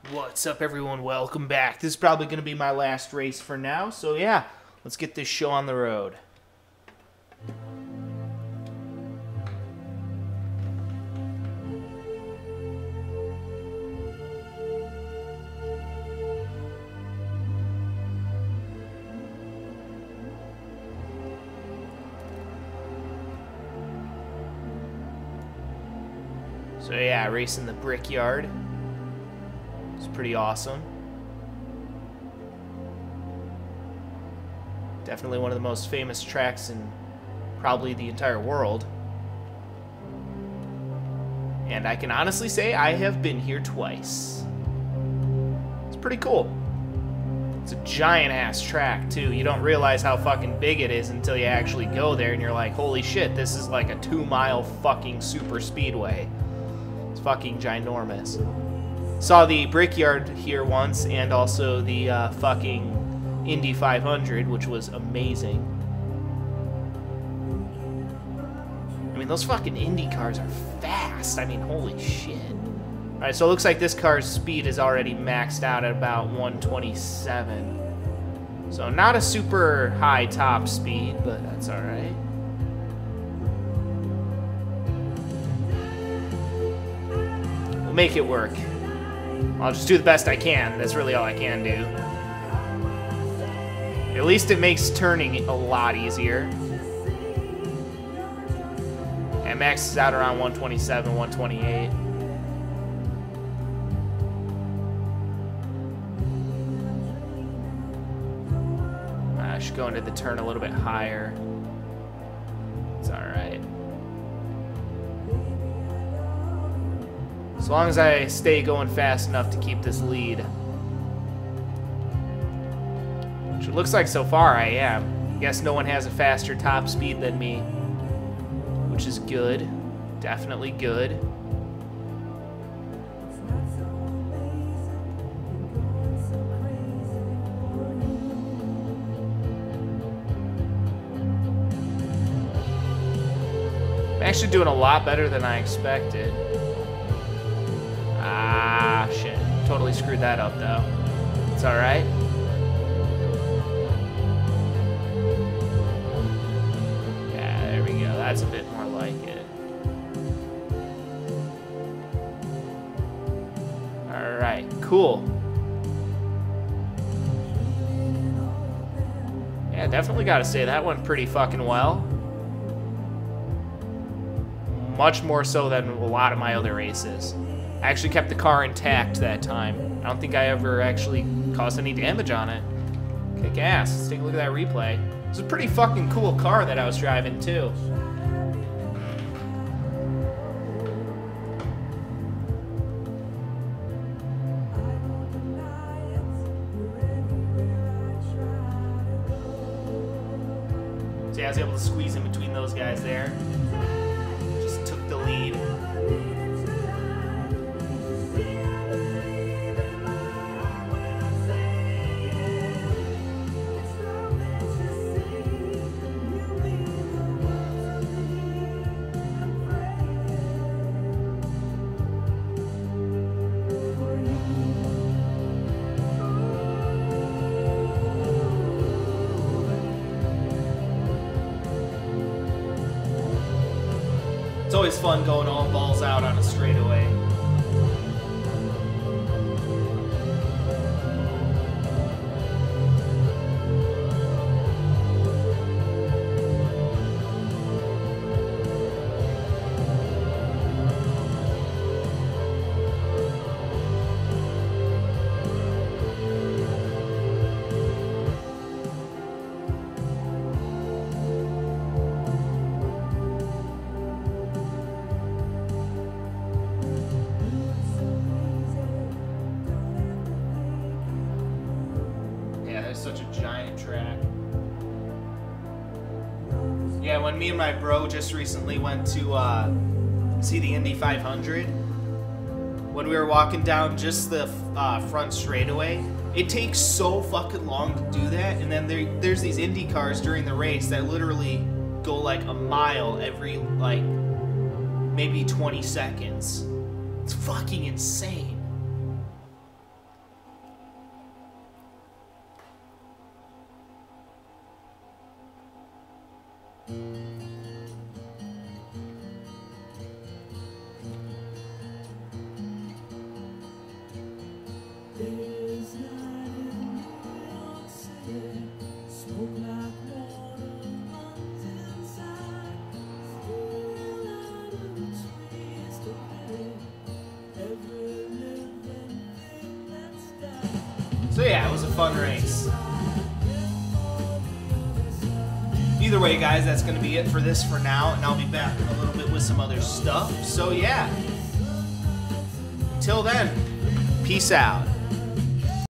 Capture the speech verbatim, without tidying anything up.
What's up, everyone? Welcome back. This is probably going to be my last race for now, so yeah, let's get this show on the road. So yeah, racing the Brickyard. It's pretty awesome. Definitely one of the most famous tracks in probably the entire world. And I can honestly say I have been here twice. It's pretty cool. It's a giant ass track too. You don't realize how fucking big it is until you actually go there and you're like, holy shit, this is like a two mile fucking super speedway. It's fucking ginormous. Saw the Brickyard here once, and also the uh, fucking Indy five hundred, which was amazing. I mean, those fucking Indy cars are fast. I mean, holy shit. Alright, so it looks like this car's speed is already maxed out at about one twenty-seven. So not a super high top speed, but that's alright. We'll make it work. I'll just do the best I can. That's really all I can do. At least it makes turning a lot easier. And maxes out around one twenty-seven, one twenty-eight. I should go into the turn a little bit higher. It's alright. As long as I stay going fast enough to keep this lead. Which it looks like so far I am. I guess no one has a faster top speed than me. Which is good. Definitely good. I'm actually doing a lot better than I expected. Ah, shit. Totally screwed that up, though. It's alright. Yeah, there we go. That's a bit more like it. Alright, cool. Yeah, definitely gotta say that went pretty fucking well. Much more so than a lot of my other races. I actually kept the car intact that time. I don't think I ever actually caused any damage on it. Kick ass. Let's take a look at that replay. It's a pretty fucking cool car that I was driving too. See, I was able to squeeze in between those guys there. Just took the lead. It's always fun going all balls out on a straightaway. Such a giant track. Yeah, when me and my bro just recently went to uh, see the Indy five hundred, when we were walking down just the uh, front straightaway, it takes so fucking long to do that, and then there, there's these Indy cars during the race that literally go like a mile every like maybe twenty seconds. It's fucking insane. fun race. Either way, guys, that's going to be it for this for now, and I'll be back in a little bit with some other stuff. So, yeah. Until then, peace out.